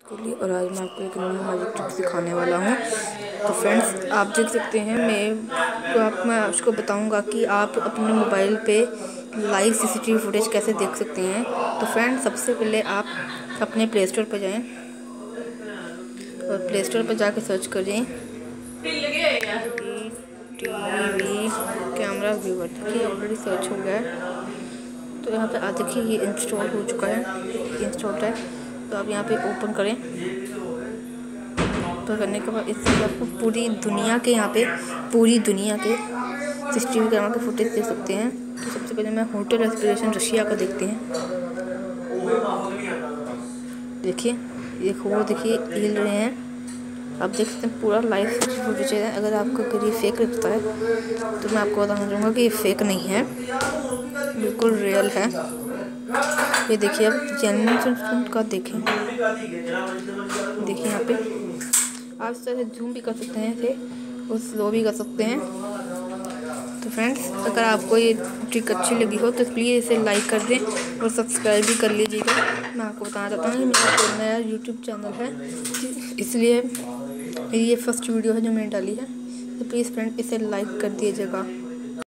लिए और आज मैं आपको एक नई मैजिक ट्रिक सिखाने वाला हूँ। तो फ्रेंड्स, आप देख सकते हैं मैं आपको बताऊँगा कि आप अपने मोबाइल पे लाइव सीसीटीवी फुटेज कैसे देख सकते हैं। तो फ्रेंड्स, सबसे पहले आप अपने प्ले स्टोर पर जाएं और प्ले स्टोर पर जाके सर्च करें टीवी कैमरा व्यूअर। देखिए ऑलरेडी सर्च हो गया है। तो यहाँ पे देखिए ये इंस्टॉल हो चुका है, इंस्टॉल्ड है। तो आप यहाँ पे ओपन करें। तो करने के बाद इससे आपको पूरी दुनिया के सीसीटीवी कैमरा के फुटेज देख सकते हैं। तो सबसे पहले मैं होटल एस्पिरेशन रशिया का देखते हैं। देखिए देखिए हिल रहे हैं। आप देख सकते हैं पूरा लाइव फुटेज है। अगर आपको अगर ये फेक लगता है तो मैं आपको बताना चाहूँगा कि ये फेक नहीं है, बिल्कुल रियल है। ये देखिए आप जेन्युइन का देखें। देखिए यहाँ पे आप इस तरह से जूम भी कर सकते हैं, इसे और स्लो भी कर सकते हैं। तो फ्रेंड्स, अगर आपको ये ट्रिक अच्छी लगी हो तो प्लीज़ इसे लाइक कर दें और सब्सक्राइब भी कर लीजिएगा। मैं आपको बताना चाहता हूँ कि मेरा कोई नया यूट्यूब चैनल है, इसलिए ये फर्स्ट वीडियो है जो मैंने डाली है। तो प्लीज़ फ्रेंड इसे लाइक कर दीजिएगा।